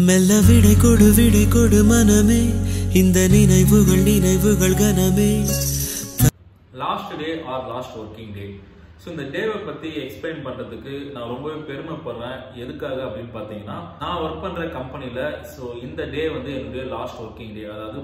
மெல்ல விடை கொடு மனமே இந்த நினைவுகள் கனமே. Last day or last working day. So இந்த டேவை பற்றி எக்ஸ்பிளைன் பண்ணுறதுக்கு நான் ரொம்பவே பெருமைப்படுறேன். எதுக்காக அப்படின்னு பார்த்தீங்கன்னா, நான் ஒர்க் பண்ணுற கம்பெனியில் ஸோ இந்த டே வந்து என்னுடைய லாஸ்ட் ஒர்க்கிங் டே. அதாவது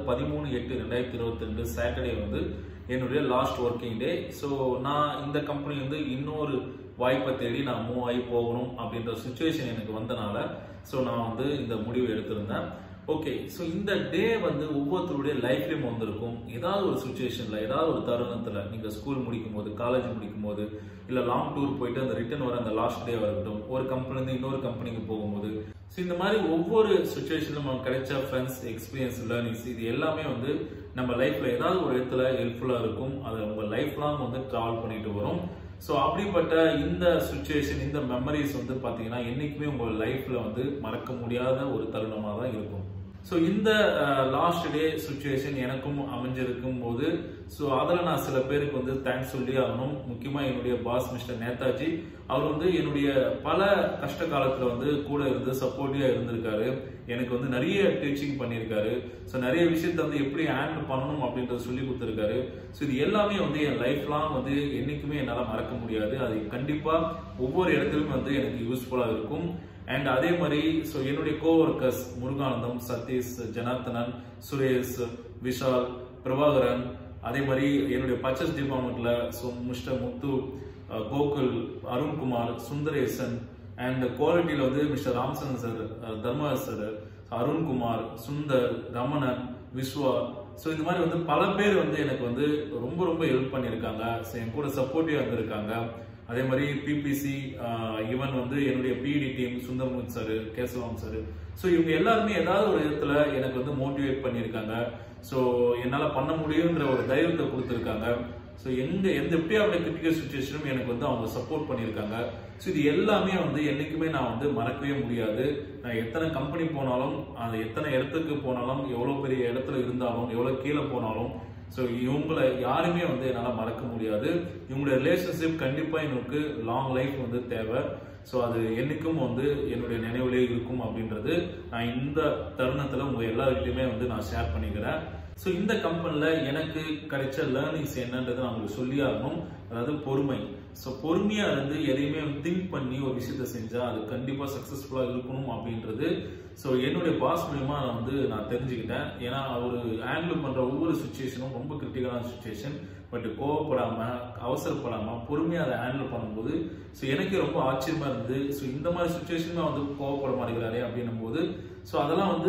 13/8/2022 சாட்டர்டே வந்து என்னுடைய லாஸ்ட் ஒர்க்கிங் டே. ஸோ நான் இந்த கம்பெனி வந்து இன்னொரு வாய்ப்பை தேடி நான் மூவ் ஆகி போகணும் அப்படின்ற சுச்சுவேஷன் எனக்கு வந்தனால ஸோ நான் வந்து இந்த முடிவு எடுத்திருந்தேன். ஓகே, ஸோ இந்த டே வந்து ஒவ்வொருத்தருடைய லைஃப்லையும் வந்திருக்கும். ஏதாவது ஒரு சுச்சுவேஷன்ல, ஏதாவது ஒரு தருணத்துல, நீங்க ஸ்கூல் முடிக்கும் போது, காலேஜ் முடிக்கும் போது, இல்ல லாங் டூர் போயிட்டு அந்த ரிட்டர்ன் வர அந்த லாஸ்ட் டே வரட்டும், ஒரு கம்பெனில இருந்து இன்னொரு கம்பெனிக்கு போகும்போது, ஸோ இந்த மாதிரி ஒவ்வொரு சுச்சுவேஷன்லும் நமக்கு கிடைச்ச ஃப்ரெண்ட்ஸ், எக்ஸ்பீரியன்ஸ், லேர்னிங்ஸ், இது எல்லாமே வந்து நம்ம லைஃப்ல ஏதாவது ஒரு இடத்துல ஹெல்ப்ஃபுல்லா இருக்கும். அது உங்க லைஃப் லாங் வந்து டிராவல் பண்ணிட்டு வரும். ஸோ அப்படிப்பட்ட இந்த சுச்சுவேஷன், இந்த மெமரிஸ் வந்து பார்த்தீங்கன்னா என்னைக்குமே உங்கள் லைஃப்ல வந்து மறக்க முடியாத ஒரு தருணமாக தான் இருக்கும். ஸோ இந்த லாஸ்ட் டே சுச்சுவேஷன் எனக்கும் அமைஞ்சிருக்கும் போது ஸோ அதில் நான் சில பேருக்கு வந்து தேங்க்ஸ் சொல்லி ஆகணும். முக்கியமாக என்னுடைய பாஸ் மிஸ்டர் நேதாஜி, அவர் வந்து என்னுடைய பல கஷ்ட காலத்தில் வந்து கூட இருந்து சப்போர்ட்டிவாக இருந்திருக்காரு. எனக்கு வந்து நிறைய டீச்சிங் பண்ணியிருக்காரு. ஸோ நிறைய விஷயத்த வந்து எப்படி ஹேண்டில் பண்ணணும் அப்படின்றத சொல்லி கொடுத்துருக்காரு. ஸோ இது எல்லாமே வந்து என் லைஃப் லாங் வந்து என்னைக்குமே என்னால் மறக்க முடியாது. அது கண்டிப்பாக ஒவ்வொரு இடத்துலையும் வந்து எனக்கு யூஸ்ஃபுல்லாக இருக்கும். அண்ட் அதே மாதிரி ஸோ என்னுடைய கோவர்க்கர்ஸ் முருகானந்தம், சதீஷ், ஜனார்த்தனன், சுரேஷ், விஷால், பிரபாகரன், அதே மாதிரி என்னுடைய பர்ச்சேஸ் டிபார்ட்மெண்ட்ல so mister Muthu, Gokul, Arunkumar, Sundaresan, and குவாலிட்டியில வந்து mister Ramachandran sir, Dharmaraj sir, Arunkumar, Sundar, Raman, Vishwa, so இந்த மாதிரி வந்து பல பேர் வந்து எனக்கு வந்து ரொம்ப ரொம்ப ஹெல்ப் பண்ணியிருக்காங்க. ஸோ என் கூட சப்போர்ட்டிவா இருந்திருக்காங்க. அதே மாதிரி பிபிசி, ஈவன் வந்து என்னுடைய பிடி டீம் சுந்தர்முத் சார், கேசவாம் சார், ஸோ இவங்க எல்லாருமே ஏதாவது ஒரு விதத்துல எனக்கு வந்து மோட்டிவேட் பண்ணியிருக்காங்க. ஸோ என்னால் பண்ண முடியுன்ற ஒரு தைரியத்தை கொடுத்துருக்காங்க. ஸோ எந்த எப்படியாவது கிரிட்டிக்கல் சுச்சுவேஷனும் எனக்கு வந்து அவங்க சப்போர்ட் பண்ணியிருக்காங்க. ஸோ இது எல்லாமே வந்து என்னைக்குமே நான் வந்து மறக்கவே முடியாது. நான் எத்தனை கம்பெனி போனாலும், அது எத்தனை இடத்துக்கு போனாலும், எவ்வளோ பெரிய இடத்துல இருந்தாலும், எவ்வளோ கீழே போனாலும், ஸோ இவங்களை யாருமே வந்து என்னால் மறக்க முடியாது. இவங்களுடைய ரிலேஷன்ஷிப் கண்டிப்பாக எனக்கு லாங் லைஃப் வந்து தேவை. ஸோ அது என்னைக்கும் வந்து என்னுடைய நினைவுலே இருக்கும் அப்படின்றது நான் இந்த தருணத்தில் உங்கள் எல்லார்கிட்டையுமே வந்து நான் ஷேர் பண்ணிக்கிறேன். ஸோ இந்த கம்பெனியில் எனக்கு கிடைச்ச லேர்னிங்ஸ் என்னன்றது நான் உங்களுக்கு சொல்லி ஆகணும். அதாவது பொறுமை. ஸோ பொறுமையாக இருந்து எதையுமே திங்க் பண்ணி ஒரு விஷயத்த செஞ்சால் அது கண்டிப்பாக சக்ஸஸ்ஃபுல்லாக இருக்கணும் அப்படின்றது ஸோ என்னுடைய பாஸ் மூலியமா நான் தெரிஞ்சுக்கிட்டேன். ஏன்னா அவர் ஹேண்டில் பண்ணுற ஒவ்வொரு சுச்சுவேஷனும் ரொம்ப கிரிட்டிக்கலான சுச்சுவேஷன். பட் கோவப்படாமல், அவசரப்படாமல், பொறுமையாக அதை ஹேண்டில் பண்ணும்போது ஸோ எனக்கு ரொம்ப ஆச்சரியமாக இருந்தது. ஸோ இந்த மாதிரி சுச்சுவேஷனுமே வந்து கோவப்பட மாட்டேங்கிறாரே அப்படின்னும் போது ஸோ அதெல்லாம் வந்து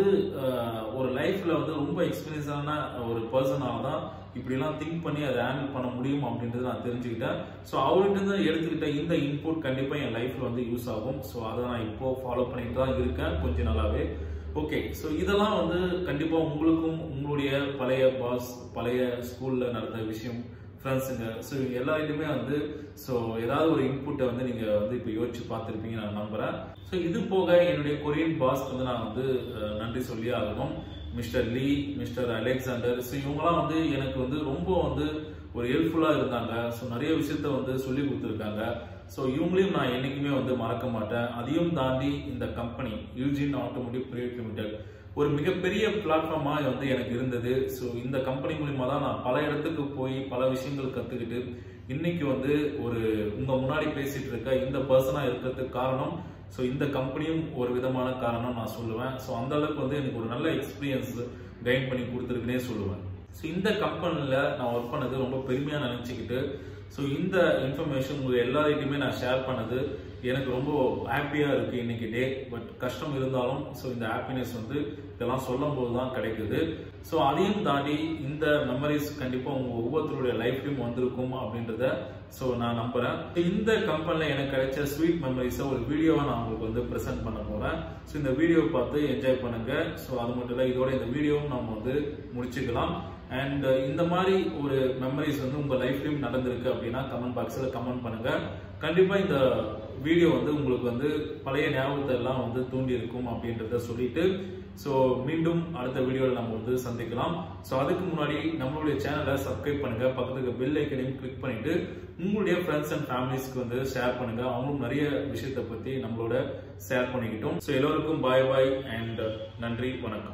ஒரு லைஃப்பில் வந்து ரொம்ப எக்ஸ்பீரியன்ஸான ஒரு பர்சனால தான் இப்படிலாம் திங்க் பண்ணி அதை ஹேண்டில் பண்ண முடியும் அப்படின்றது நான் தெரிஞ்சுக்கிட்டேன். ஸோ அவர்கிட்ட இருந்து எடுத்துக்கிட்ட இந்த இன்புட் கண்டிப்பாக என் லைஃப்பில் வந்து யூஸ் ஆகும். ஸோ அதை நான் இப்போ ஃபாலோ பண்ணிட்டு தான் இருக்கேன் கொஞ்சம் நல்லாவே. ஓகே, ஸோ இதெல்லாம் வந்து கண்டிப்பாக உங்களுக்கும் உங்களுடைய பழைய பாஸ், பழைய ஸ்கூலில் நடந்த விஷயம், ஃப்ரெண்ட்ஸுங்க, ஸோ இவங்க எல்லாருக்குமே வந்து ஸோ ஏதாவது ஒரு இன்புட்டை வந்து நீங்கள் வந்து இப்போ யோசிச்சு பார்த்துருப்பீங்க நான் நம்புகிறேன். ஸோ இது போக என்னுடைய கொரியன் பாஸ்க்கு வந்து நான் வந்து நன்றி சொல்லி ஆகணும். Mister Lee, mister Alexander, so இவங்களாம் வந்து எனக்கு வந்து ரொம்ப வந்து ஒரு ஹெல்ப்ஃபுல்லாக இருந்தாங்க. ஸோ நிறைய விஷயத்த வந்து சொல்லி கொடுத்துருக்காங்க. ஸோ இவங்களையும் நான் என்னைக்குமே வந்து மறக்க மாட்டேன். அதையும் தாண்டி இந்த company Yujin automotive private limited ஒரு மிகப்பெரிய பிளாட்ஃபார்மாக வந்து எனக்கு இருந்தது. ஸோ இந்த கம்பெனி மூலிமா தான் நான் பல இடத்துக்கு போய் பல விஷயங்கள் கற்றுக்கிட்டு இன்னைக்கு வந்து ஒரு உங்கள் முன்னாடி பேசிட்டு இருக்க இந்த பர்சனாக இருக்கிறதுக்கு காரணம் ஸோ இந்த கம்பெனியும் ஒரு விதமான காரணம் நான் சொல்லுவேன். ஸோ அந்த அளவுக்கு வந்து எனக்கு ஒரு நல்ல எக்ஸ்பீரியன்ஸ் கைட் பண்ணி கொடுத்துருக்குன்னே சொல்லுவேன். ஸோ இந்த கம்பெனியில் நான் ஒர்க் பண்ணது ரொம்ப பெருமையாக நினச்சிக்கிட்டு ஸோ இந்த இன்ஃபர்மேஷன் உங்கள் எல்லாருக்குமே நான் ஷேர் பண்ணது எனக்கு ரொம்ப ஹாப்பியாக இருக்குது இன்னைக்கு டே. பட் கஷ்டம் இருந்தாலும் ஸோ இந்த ஹாப்பினஸ் வந்து இதெல்லாம் சொல்லும் போது தான் கிடைக்குது. ஸோ அதையும் தாண்டி இந்த மெமரிஸ் கண்டிப்பாக உங்கள் ஒவ்வொருத்தருடைய லைஃப்லையும் வந்திருக்கும் அப்படின்றத ஸோ நான் நம்புகிறேன். இந்த கம்பெனியில் எனக்கு கிடைச்ச ஸ்வீட் மெமரிஸை ஒரு வீடியோவை நான் உங்களுக்கு வந்து ப்ரெசென்ட் பண்ண போகிறேன். ஸோ இந்த வீடியோவை பார்த்து என்ஜாய் பண்ணுங்கள். ஸோ அது மட்டும் இல்லை, இதோட இந்த வீடியோவும் நம்ம வந்து முடிச்சுக்கலாம். அண்ட் இந்த மாதிரி ஒரு மெமரிஸ் வந்து உங்கள் லைஃப்லையும் நடந்திருக்கு அப்படின்னா கமெண்ட் பாக்ஸில் கமெண்ட் பண்ணுங்கள். கண்டிப்பாக இந்த வீடியோ வந்து உங்களுக்கு வந்து பழைய ஞாபகத்தை எல்லாம் வந்து தூண்டி இருக்கும் அப்படின்றத சொல்லிட்டு ஸோ மீண்டும் அடுத்த வீடியோவில் நம்ம வந்து சந்திக்கலாம். ஸோ அதுக்கு முன்னாடி நம்மளுடைய சேனலை சப்ஸ்கிரைப் பண்ணுங்க, பக்கத்துக்கு பெல் ஐக்கனையும் கிளிக் பண்ணிட்டு உங்களுடைய ஃப்ரெண்ட்ஸ் அண்ட் ஃபேமிலிஸ்க்கு வந்து ஷேர் பண்ணுங்க. அவங்களும் நிறைய விஷயத்தை பத்தி நம்மளோட ஷேர் பண்ணிக்கிட்டோம். ஸோ எல்லோருக்கும் பாய் பாய் அண்ட் நன்றி, வணக்கம்.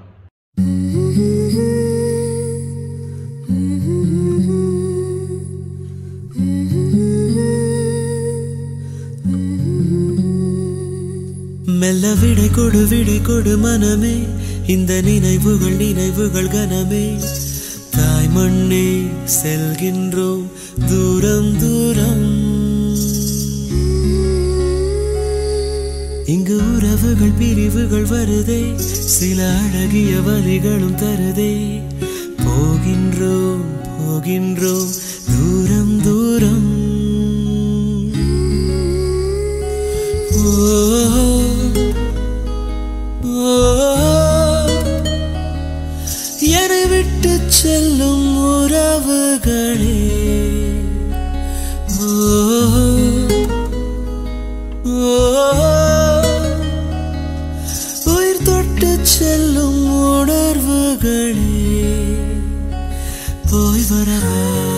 மெல்ல விடை கொடு மனமே, இந்த நினைவுகள் கனமே. தாய் மண்ணே செல்கின்றோம் தூரம் தூரம். இங்கு உறவுகள் பிரிவுகள் வருதே, சில அழகிய வழிகளும் தருதே. போகின்றோம் தூரம் தூரம். என்னை விட்டு செல்லும் உறவுகளே, உயிர் தொட்டு செல்லும் உணர்வுகளே, போய் வரவா.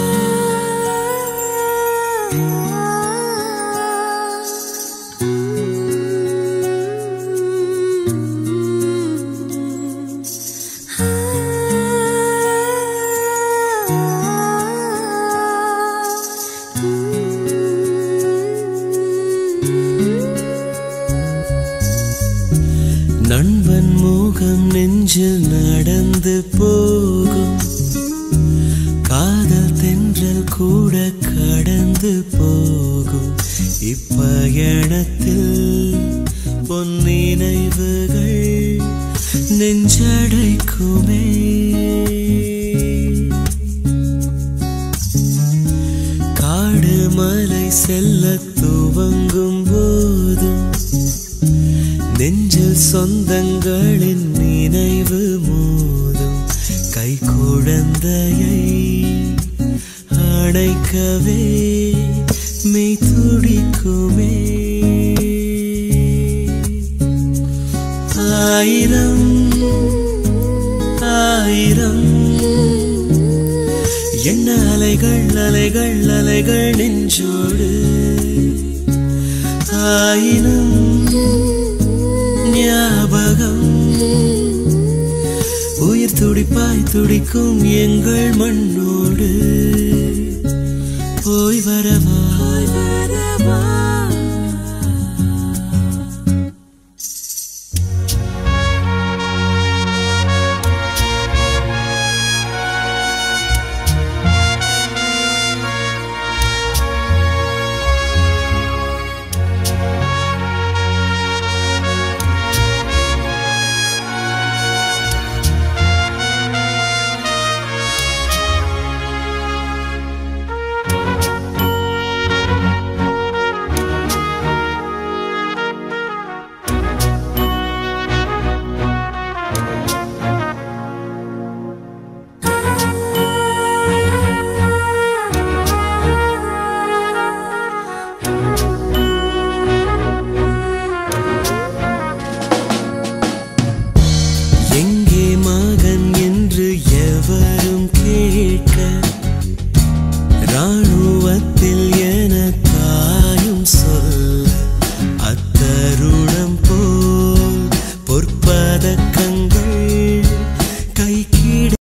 நண்பன் முகம் நெஞ்சில் நடந்து போகும், காதல் தென்றல் கூட கடந்து போகும். இப்பயணத்தில் பொன்னினைவுகள் நெஞ்சடைக்குமே. காடு மலை செல்ல துவங்கும் போதும் நெஞ்சில் சொந்தங்களின் நினைவு மோதும். கை குழந்தையை அணைக்கவே மெய் துடிக்குமே. ஆயிரம் ஆயிரம் என்ன அலைகள் நெஞ்சோடு. ஆயிரம் ஞாபகம் உயிர் துடிப்பாய் துடிக்கும் எங்கள் மண்ணோடு. போய் வரவா.